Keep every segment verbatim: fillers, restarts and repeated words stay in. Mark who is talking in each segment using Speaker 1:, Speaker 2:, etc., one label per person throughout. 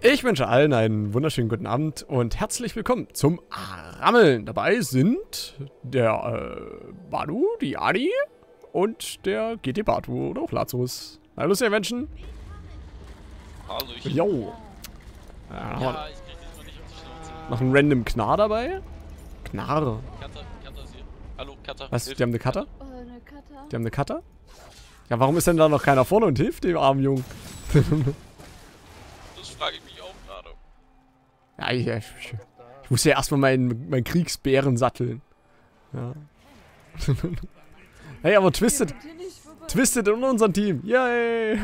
Speaker 1: Ich wünsche allen einen wunderschönen guten Abend und herzlich willkommen zum Rammeln. Dabei sind der äh, Badu, die Adi und der G T Batu oder auch Lazarus. Hallo, ihr Menschen.
Speaker 2: Hallöchen.
Speaker 1: Jo. Ja,
Speaker 2: Ja, ich krieg diesmal nicht auf die Schnauze.
Speaker 1: noch ein random Knarr dabei. Knarr.
Speaker 2: Cutter, Cutter ist hier. Hallo, Cutter.
Speaker 1: Was?
Speaker 2: Hilf.
Speaker 1: Die haben eine Cutter?
Speaker 3: Oh, eine Cutter.
Speaker 1: Die haben eine Cutter? Ja, warum ist denn da noch keiner vorne und hilft dem armen Jungen?
Speaker 2: Das frage ich mich auch gerade.
Speaker 1: Ja, ich, ich, ich muss ja erstmal meinen mein Kriegsbären satteln. Ja. Hey, aber Twisted,
Speaker 3: Hier nicht vorbei.
Speaker 1: Twisted in unserem Team. Yay!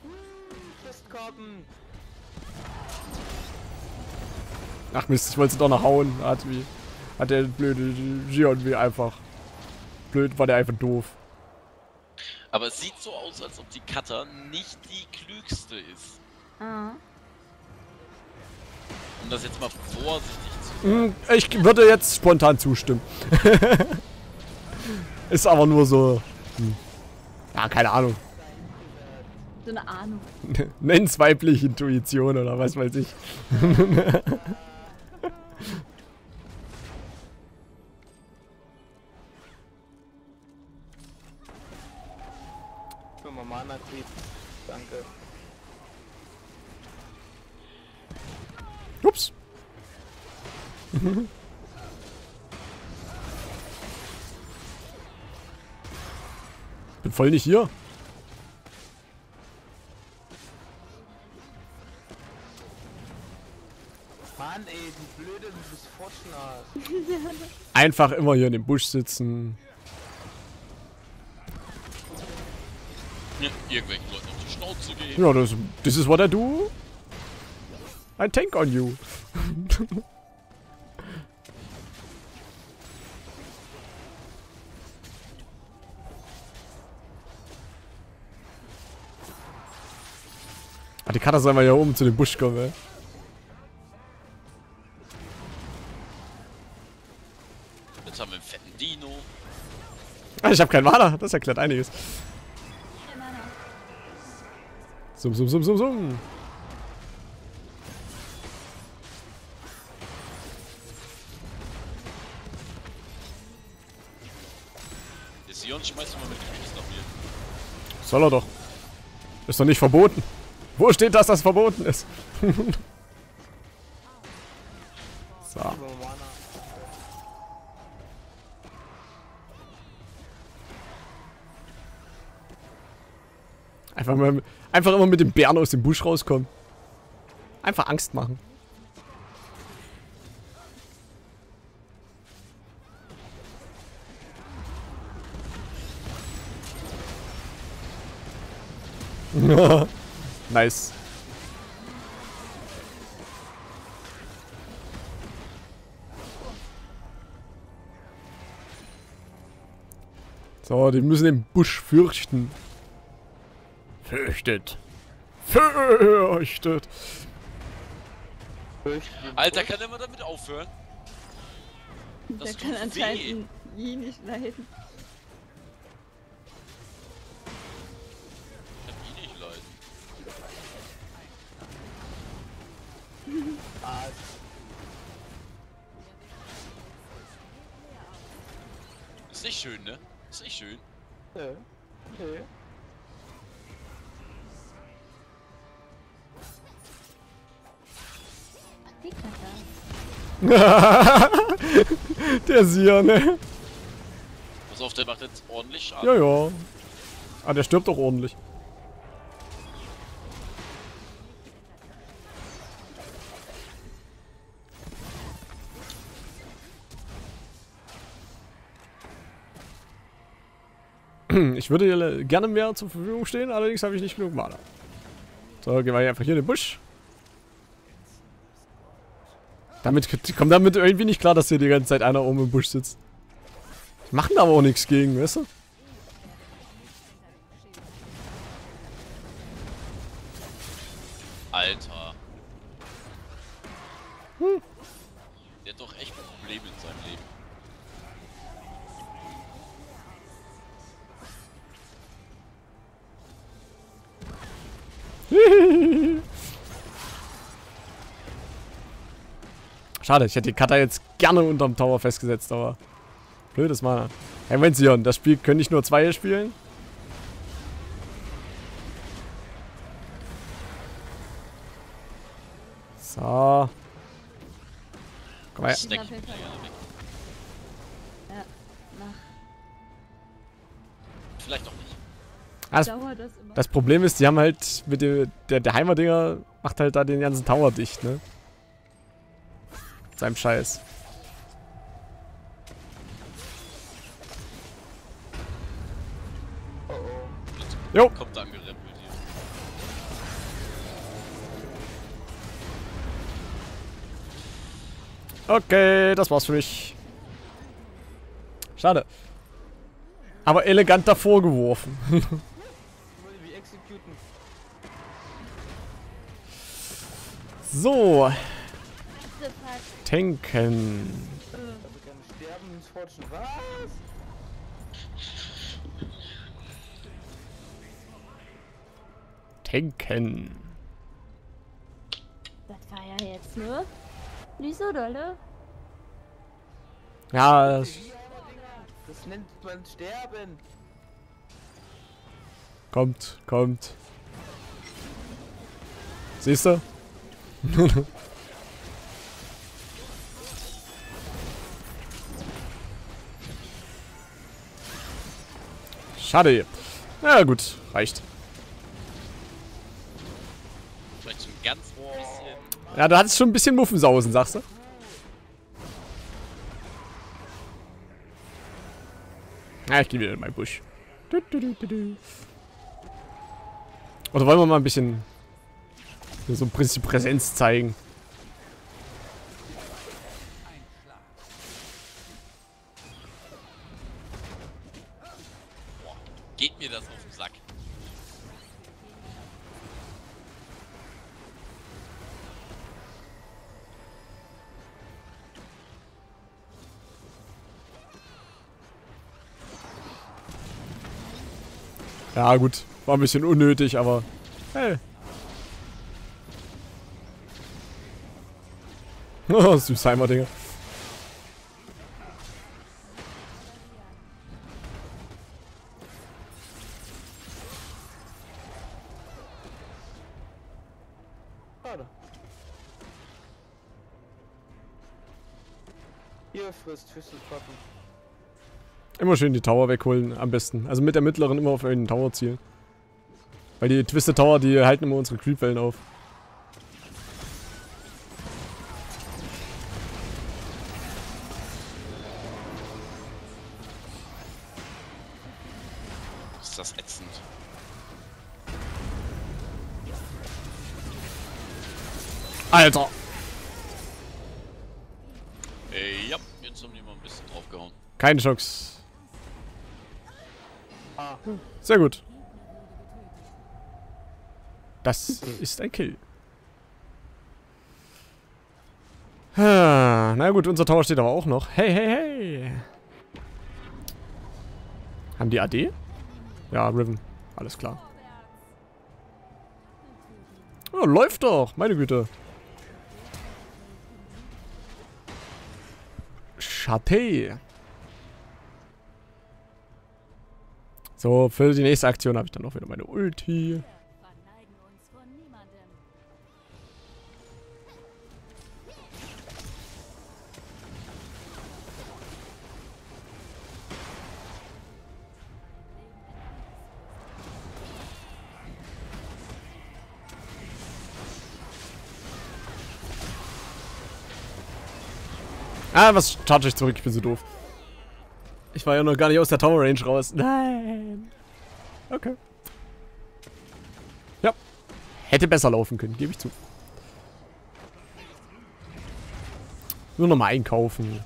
Speaker 1: Ach Mist, ich wollte sie doch noch hauen. Hat, wie, hat der blöde Gion wie einfach. Blöd, war der einfach doof.
Speaker 2: Aber es sieht so aus, als ob die Cutter nicht die klügste ist.
Speaker 3: Ah.
Speaker 2: Um das jetzt mal vorsichtig zu
Speaker 1: Hm, ich würde jetzt spontan zustimmen. Ist aber nur so. Hm. Ja, keine Ahnung.
Speaker 3: So eine Ahnung.
Speaker 1: Nenn's weibliche Intuition oder was weiß ich.
Speaker 4: Für Mana Creep. Danke.
Speaker 1: Ups. Bin voll nicht hier.
Speaker 4: Mann ey, die blöde, du bist Fortuna.
Speaker 1: Einfach immer hier in dem Busch sitzen.
Speaker 2: Ja, irgendwelchen Leuten auf die Schnauze gehen.
Speaker 1: Ja, das, this is what I do. I tank on you. Ah, die Cutter soll mal hier oben zu dem Busch kommen, ey.
Speaker 2: Jetzt haben wir einen fetten Dino.
Speaker 1: Ah, ich hab kein Mana, das erklärt einiges.
Speaker 3: Nein, nein, nein.
Speaker 1: Sum, sum, sum, sum, sum.
Speaker 2: Der Sion schmeißt du mal mit Creeps nach mir.
Speaker 1: Soll er doch. Ist doch nicht verboten. Wo steht, dass das verboten ist? So.
Speaker 4: Für Mana.
Speaker 1: Einfach, mal, einfach immer mit dem Bären aus dem Busch rauskommen. Einfach Angst machen. Nice. So, die müssen den Busch fürchten. Fürchtet. Fürchtet.
Speaker 4: Fürchten.
Speaker 2: Alter, kann der mal damit aufhören?
Speaker 3: Der
Speaker 2: Das
Speaker 3: kann
Speaker 2: tut
Speaker 3: anscheinend ihn nicht leiden.
Speaker 2: Ich kann ihn nicht leiden.
Speaker 4: Ah,
Speaker 2: Ist nicht schön, ne? Ist nicht schön.
Speaker 4: nö. Nö.
Speaker 3: Die Cutter.
Speaker 1: Der Sia, ne?
Speaker 2: Pass auf, der macht jetzt ordentlich Schaden.
Speaker 1: Ja, ja. Ah, der stirbt doch ordentlich. Ich würde dir gerne mehr zur Verfügung stehen, allerdings habe ich nicht genug Mana. So, gehen wir einfach hier in den Busch. Damit kommt damit irgendwie nicht klar, dass hier die ganze Zeit einer oben im Busch sitzt. Die machen da aber auch nichts gegen, weißt du?
Speaker 2: Alter.
Speaker 1: Hm.
Speaker 2: Der hat doch echt Probleme in seinem Leben.
Speaker 1: Schade, ich hätte die Cutter jetzt gerne unterm Tower festgesetzt, aber blödes Mana. Hey, Menzion, das Spiel können nicht nur zwei spielen. So. Komm her.
Speaker 2: Snack.
Speaker 3: Ja, nach
Speaker 2: Vielleicht auch nicht.
Speaker 1: Ah, Das,
Speaker 3: dauert das immer.
Speaker 1: das Problem ist, die haben halt mit dem, der, der Heimerdinger macht halt da den ganzen Tower dicht, ne? Mit seinem Scheiß.
Speaker 4: Oh oh.
Speaker 1: Jo.
Speaker 2: Kommt da angerempelt hier.
Speaker 1: Okay, das war's für mich. Schade. Aber elegant davor geworfen.
Speaker 4: Wollen wir executen?
Speaker 1: So,
Speaker 3: Diese Part,
Speaker 1: tanken.
Speaker 4: Also kann sterben ins Fortune. Was?
Speaker 1: Tanken.
Speaker 3: das war ja jetzt nur nicht so dolle.
Speaker 1: Ja, das
Speaker 4: Das nennt man sterben.
Speaker 1: kommt, kommt. Siehst du? Schade. Na gut, reicht.
Speaker 2: Vielleicht so ein ganz bisschen.
Speaker 1: Ja, du hattest schon ein bisschen Muffensausen, sagst du? Ja, ich gehe wieder in meinen Busch. Du, du, du, du, du. Oder wollen wir mal ein bisschen so ein bisschen Präsenz zeigen?
Speaker 2: Geht mir das auf den Sack.
Speaker 1: Ja gut, war ein bisschen unnötig, aber hey. Oh, Süßheimer-Dinger.
Speaker 4: Schade. Ihr frisst Fischespappen.
Speaker 1: Immer schön die Tower wegholen, am besten. Also mit der mittleren immer auf einen Tower zielen. Weil die Twisted Tower, die halten immer unsere Creepwellen auf.
Speaker 2: Ist das ätzend.
Speaker 1: Alter!
Speaker 2: Ey, ja, jetzt haben die mal ein bisschen draufgehauen.
Speaker 1: Keine Chance.
Speaker 4: Ah.
Speaker 1: Sehr gut. Das ist ein Kill. Ah, na gut, unser Tower steht aber auch noch. Hey, hey, hey! Haben die A D? Ja, Riven. Alles klar. Oh, läuft doch! Meine Güte. Schade. So, für die nächste Aktion habe ich dann noch wieder meine Ulti.
Speaker 3: Verneigen uns vor niemandem.
Speaker 1: Ah, was charge ich zurück? Ich bin so doof. Ich war ja noch gar nicht aus der Tower Range raus. Nein. Okay. Ja. Hätte besser laufen können, gebe ich zu. Nur nochmal einkaufen.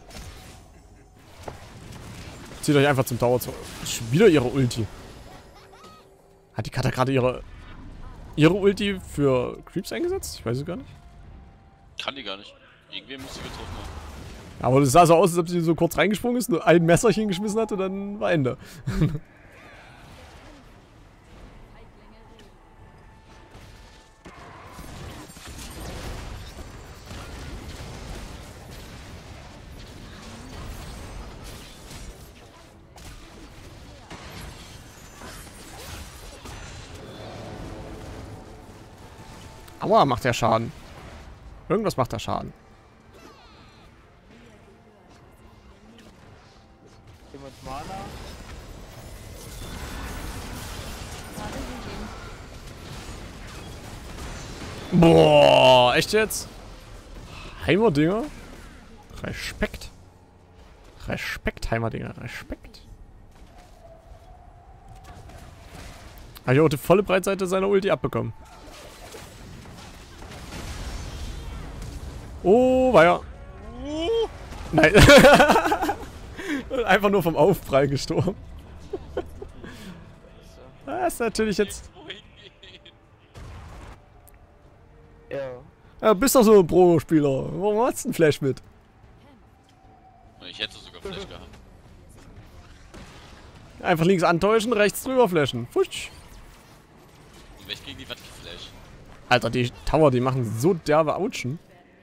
Speaker 1: Zieht euch einfach zum Tower zu. Schon wieder ihre Ulti. Hat die Kata gerade ihre ihre Ulti für Creeps eingesetzt? Ich weiß es gar nicht.
Speaker 2: Kann die gar nicht. Irgendwen muss sie getroffen haben.
Speaker 1: Aber das sah so aus, als ob sie so kurz reingesprungen ist, nur ein Messerchen geschmissen hat und dann war Ende. Aua, macht der Schaden. Irgendwas macht der Schaden.
Speaker 4: Jemand Mana?
Speaker 3: Gerade gesehen.
Speaker 1: Boah, echt jetzt? Heimerdinger? Respekt. Respekt, Heimerdinger, Respekt. Habe ich auch die volle Breitseite seiner Ulti abbekommen. Oh, weia. Nein. Einfach nur vom Aufprall gestorben. Das ist natürlich jetzt...
Speaker 2: Wohin gehen?
Speaker 4: Ja.
Speaker 1: Ja, bist doch so ein Pro-Spieler. Warum hast du einen Flash mit?
Speaker 2: Ich hätte sogar Flash gehabt.
Speaker 1: Einfach links antäuschen, rechts drüber flashen. Fusch.
Speaker 2: Und welch gegen die Wand geflasht.
Speaker 1: Alter, die Tower, die machen so derbe Autschen.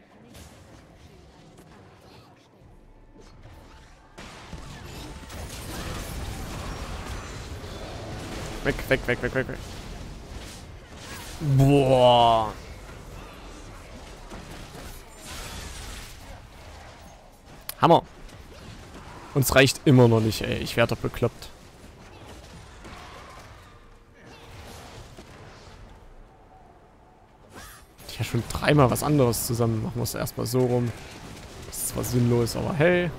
Speaker 1: Weg, weg, weg, weg, weg, weg. Boah. Hammer. Uns reicht immer noch nicht, ey. Ich werde doch bekloppt. Ich ja schon dreimal was anderes zusammen machen muss. Erstmal so rum. Das ist zwar sinnlos, aber hey.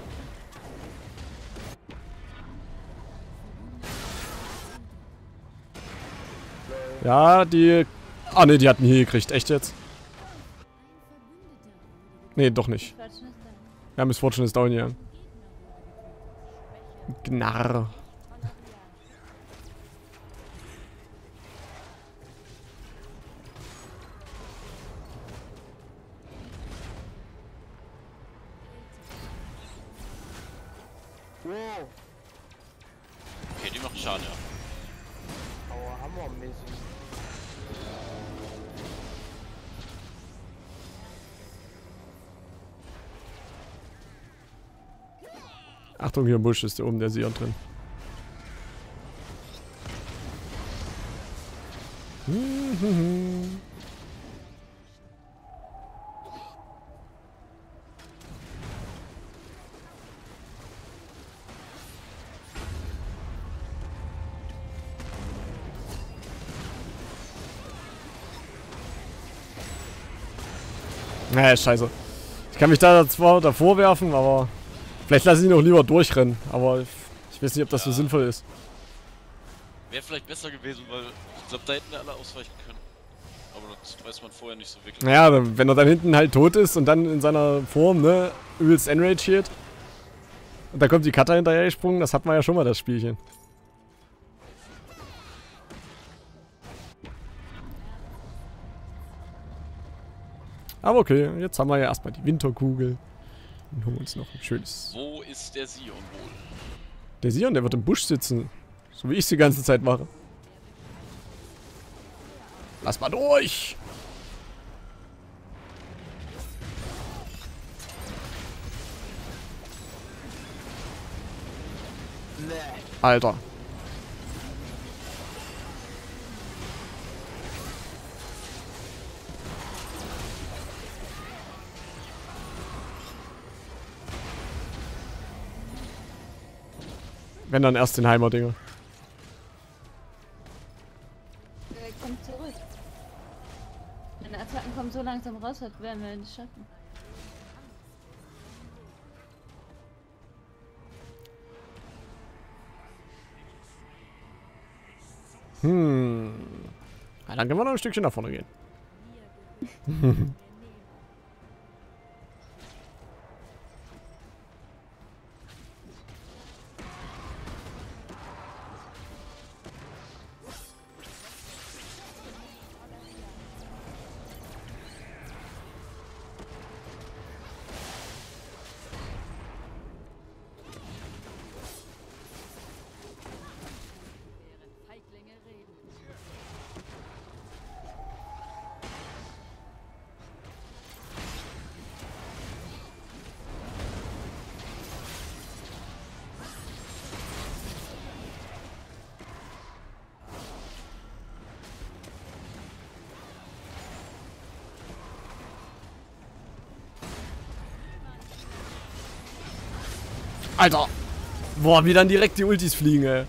Speaker 1: Ja, die... Ah ne, die hat einen Heal gekriegt. Echt jetzt? Nee, doch nicht.
Speaker 3: Quatsch, nicht da.
Speaker 1: Ja, Miss Fortune ist down hier. Gnarr.
Speaker 4: Wow.
Speaker 2: Okay, die macht Schaden, ja.
Speaker 4: Aua, hammermäßig.
Speaker 1: Achtung, hier im Busch ist der oben der Sion drin. Naja, scheiße. Ich kann mich da zwar davor werfen, aber vielleicht lasse ich ihn auch lieber durchrennen. Aber ich, ich weiß nicht, ob das so
Speaker 2: Ja.
Speaker 1: sinnvoll ist.
Speaker 2: Wäre vielleicht besser gewesen, weil ich glaube, da hätten wir alle ausweichen können. Aber das weiß man vorher nicht so wirklich.
Speaker 1: Naja, dann- wenn er dann hinten halt tot ist und dann in seiner Form, ne, übelst enragiert. Und da kommt die Cutter hinterher gesprungen, das hat man ja schon mal, das Spielchen. Aber okay, jetzt haben wir ja erstmal die Winterkugel. Und holen uns noch ein schönes...
Speaker 2: Wo ist der Sion wohl?
Speaker 1: Der Sion, der wird im Busch sitzen. So wie ich es die ganze Zeit mache. Lass mal durch!
Speaker 4: Nee.
Speaker 1: Alter. Wenn dann erst den Heimerdinger.
Speaker 3: Der kommt zurück. Meine Attacken kommen so langsam raus, das werden wir nicht schaffen.
Speaker 1: Hm. Na, dann können wir noch ein Stückchen nach vorne gehen. Alter. Boah, wie dann direkt die Ultis fliegen, ey.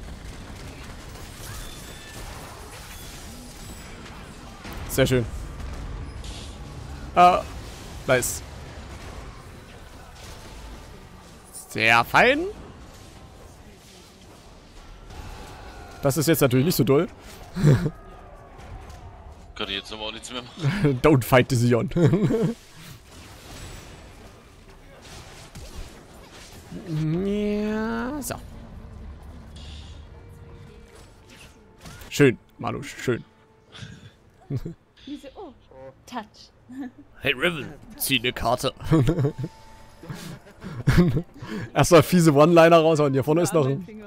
Speaker 1: Sehr schön. Ah, nice. Sehr fein. Das ist jetzt natürlich nicht so doll.
Speaker 2: Kann ich jetzt aber auch nichts mehr machen.
Speaker 1: Don't fight the Sion. Ja, so. Schön, Manu, schön.
Speaker 3: Diese, oh, Touch.
Speaker 1: Hey Riven, zieh eine Karte. Erstmal fiese One-Liner raus und hier vorne ist noch ein...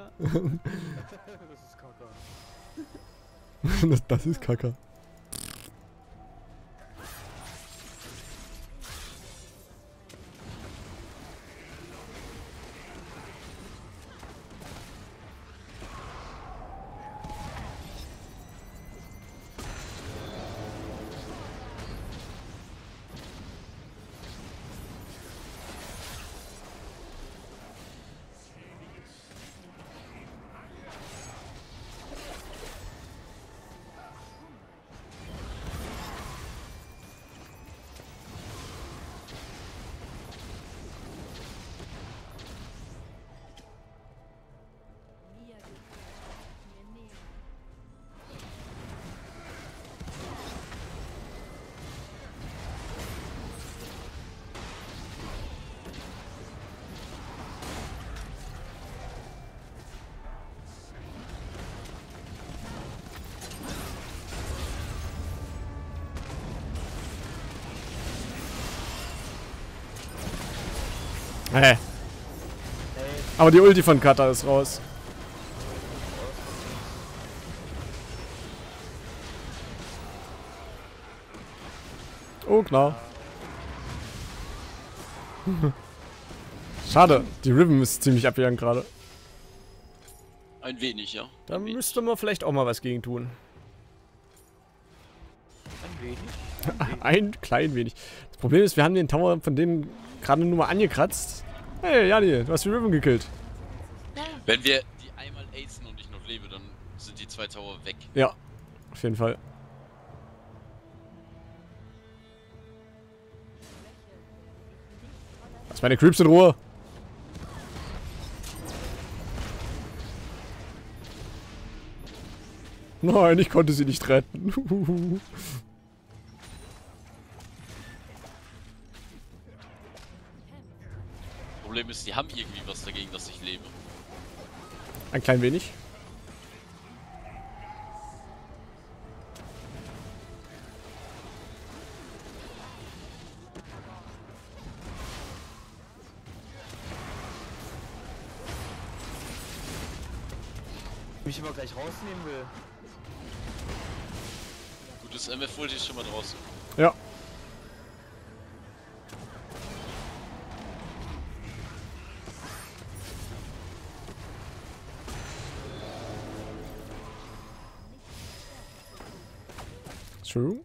Speaker 1: das, das ist Kacke. Hä? Aber die Ulti von Kata ist raus. Oh, klar. Schade, die Riven ist ziemlich abwehrend gerade.
Speaker 2: Ein wenig, ja.
Speaker 1: Da
Speaker 2: Ein wenig.
Speaker 1: müsste man vielleicht auch mal was gegen tun.
Speaker 4: Ein wenig.
Speaker 1: Ein klein wenig. Das Problem ist, wir haben den Tower von denen gerade nur mal angekratzt. Hey, Jani, du hast die Riven gekillt.
Speaker 2: Wenn wir die einmal acen und ich noch lebe, dann sind die zwei Tower weg.
Speaker 1: Ja, auf jeden Fall. Lass meine Creeps in Ruhe. Nein, ich konnte sie nicht retten.
Speaker 2: Problem ist, die haben irgendwie was dagegen, dass ich lebe.
Speaker 1: Ein klein wenig.
Speaker 4: Mich aber gleich rausnehmen will.
Speaker 2: Gutes M F Ulti ist schon mal draußen.
Speaker 1: Ja. True.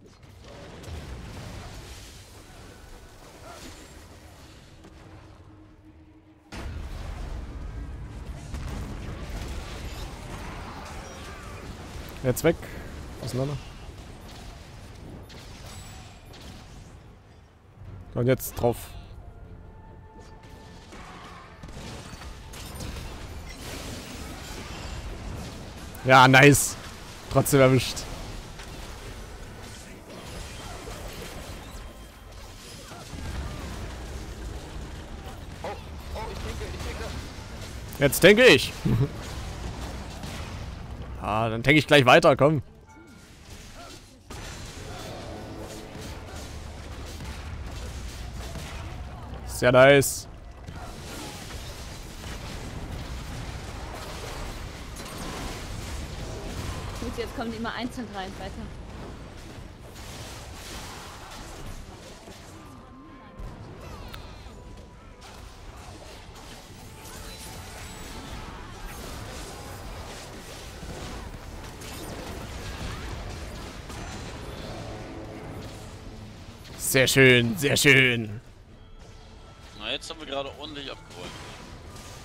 Speaker 1: Jetzt weg. Auseinander. Und jetzt drauf. Ja, nice. Trotzdem erwischt. Jetzt denke ich. Ah, dann denke ich gleich weiter, komm. Sehr nice.
Speaker 3: Gut, jetzt kommen die immer einzeln rein, weiter.
Speaker 1: Sehr schön, sehr schön.
Speaker 2: Na, jetzt haben wir gerade ordentlich abgeräumt.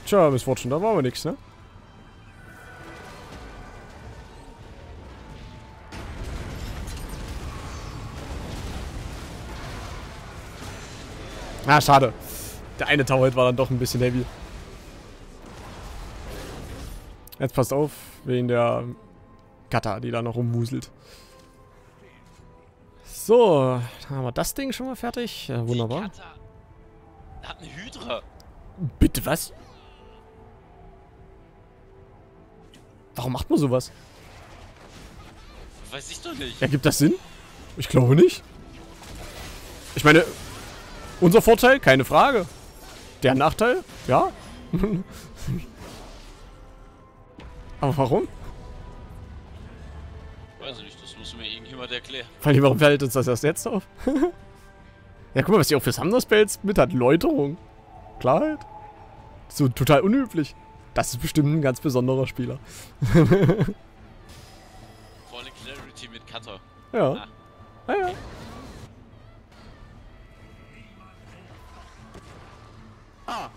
Speaker 1: Tja, Miss Fortune, da war aber nichts, ne? Ah, schade. Der eine Towerhit war dann doch ein bisschen heavy. Jetzt passt auf, wegen der Kata, die da noch rumwuselt. So, dann haben wir das Ding schon mal fertig. Ja, wunderbar.
Speaker 2: Die Kata hat eine Hydra.
Speaker 1: Bitte was? Warum macht man sowas?
Speaker 2: Weiß ich doch nicht.
Speaker 1: Ergibt das Sinn? Ich glaube nicht. Ich meine, unser Vorteil, keine Frage. Der Nachteil, ja. Aber warum?
Speaker 2: Weiß ich nicht, das muss mir irgendjemand erklären.
Speaker 1: Vor allem, warum fällt uns das erst jetzt auf? Ja, guck mal, was die auch für Summoner-Spells mit hat. Läuterung. Klarheit. So total unüblich. Das ist bestimmt ein ganz besonderer Spieler.
Speaker 2: Vor allem Clarity mit Cutter.
Speaker 1: Ja.
Speaker 2: Ah.
Speaker 1: Ah, ja.
Speaker 4: Ah.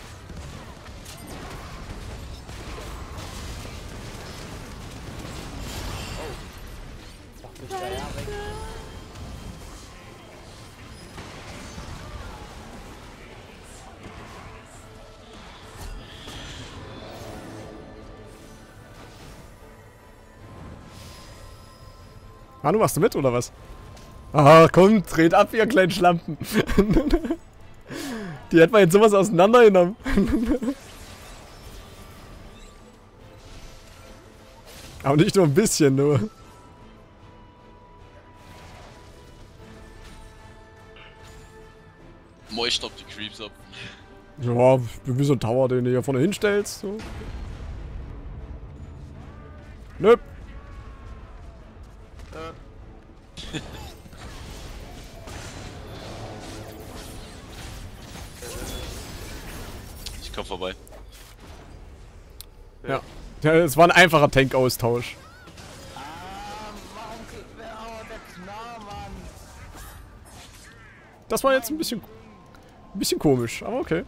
Speaker 4: Oh. Dachte ich, ja, ja, weg.
Speaker 1: Manu, machst du mit, oder was? Ah, komm, dreht ab, ihr kleinen Schlampen. Die hätten wir jetzt sowas auseinandergenommen. Aber nicht nur ein bisschen, nur.
Speaker 2: Moi stoppt die Creeps ab.
Speaker 1: Ja, wie so ein Tower, den du hier vorne hinstellst. So. Nö.
Speaker 4: Äh.
Speaker 2: Ich komm vorbei.
Speaker 1: Ja. Ja, es war ein einfacher Tank-Austausch.
Speaker 4: Ah, warum geht wer oh, der Knarr, Mann?
Speaker 1: Das war jetzt ein bisschen, ein bisschen komisch, aber okay.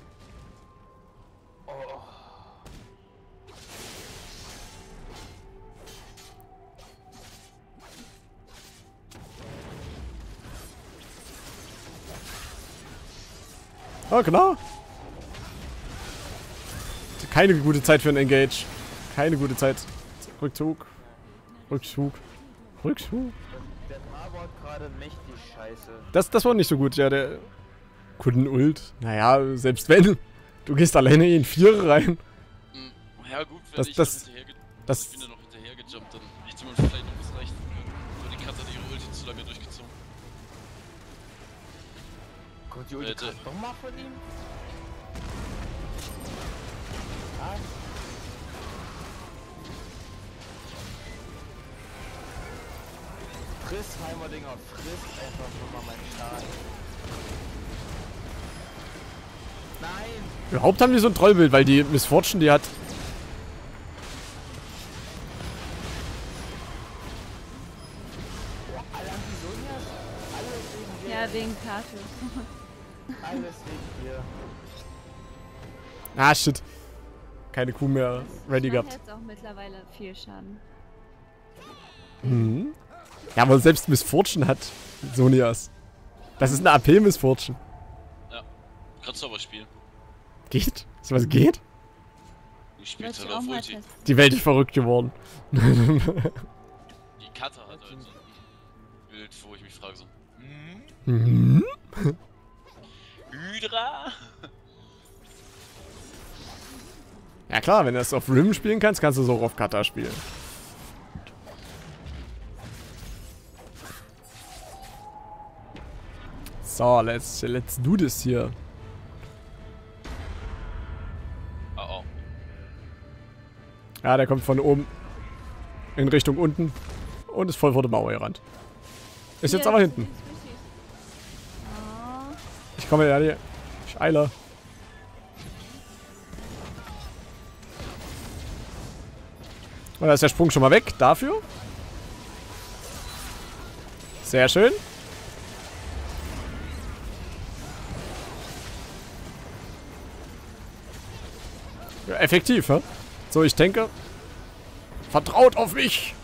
Speaker 1: Ah, klar. Keine gute Zeit für ein Engage. Keine gute Zeit. Rückzug. Rückzug. Rückzug.
Speaker 4: Der Marbot gerade mächtig scheiße.
Speaker 1: Das, das war nicht so gut, ja, der Kunden-Ult. Naja, selbst wenn. Du gehst alleine in Vierer rein.
Speaker 2: Hm, ja gut, wenn
Speaker 1: Das-
Speaker 2: ich
Speaker 1: das-
Speaker 2: noch hinterher
Speaker 1: das-
Speaker 2: ich bin ja noch hinterher gejumpt, dann hätte man vielleicht noch was reichen können. Aber die Katze hat ihre Ulti zu lange durchgezogen.
Speaker 4: Kommt die Ulti
Speaker 2: Leute.
Speaker 4: grad noch mal von ihm? Ah. Friss, Heimerdinger, friss einfach schon mal meinen Schaden. Nein!
Speaker 1: Überhaupt haben die so ein Trollbild, weil die Miss Fortune, die hat...
Speaker 4: Boah, alle haben die Sonjas? Alles wegen dir.
Speaker 3: Ja, wegen Kartus.
Speaker 4: Alles wegen dir.
Speaker 1: Ah, shit. Keine Kuh mehr ready
Speaker 3: Ich mach
Speaker 1: gehabt.
Speaker 3: jetzt auch mittlerweile viel Schaden.
Speaker 1: Mhm. Ja, aber selbst Miss Fortune hat Sonias. Das ist eine A P Miss Fortune.
Speaker 2: Ja, kannst du aber spielen.
Speaker 1: Geht? Ist was geht?
Speaker 2: Die spielt
Speaker 3: Wollte
Speaker 2: halt
Speaker 3: ich auch
Speaker 2: auf
Speaker 3: mal
Speaker 2: Ulti.
Speaker 3: testen.
Speaker 1: Die Welt ist verrückt geworden.
Speaker 2: Die Katze hat halt so ein Bild, wo ich mich frage so, hm?
Speaker 1: Mhm.
Speaker 2: Hydra?
Speaker 1: Ja klar, wenn du das auf Rim spielen kannst, kannst du es auch auf Kata spielen. So, let's, let's do this hier.
Speaker 2: Oh oh.
Speaker 1: Ja, der kommt von oben in Richtung unten und ist voll vor der Mauer gerannt. Ist jetzt
Speaker 3: Hier,
Speaker 1: aber hinten.
Speaker 3: süß, süß, süß. Oh.
Speaker 1: Ich komme ja hier. Ich eile. Und da ist der Sprung schon mal weg. Dafür. Sehr schön. effektiv, hä? So, ich denke, vertraut auf mich.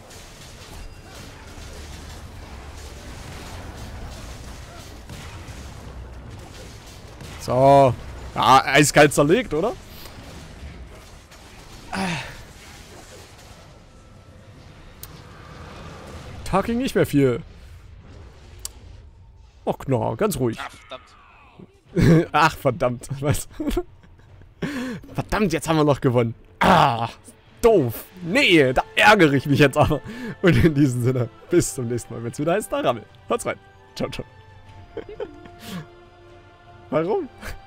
Speaker 1: So. Ja, eiskalt zerlegt, oder? Da ging nicht mehr viel. Ach, na, ganz ruhig.
Speaker 2: Ach, verdammt.
Speaker 1: Ach, verdammt. Was? Verdammt, jetzt haben wir noch gewonnen. Ah, doof. Nee, da ärgere ich mich jetzt aber. Und in diesem Sinne, bis zum nächsten Mal, wenn es wieder heißt, da Rammel. Haut's rein. Ciao, ciao. Warum?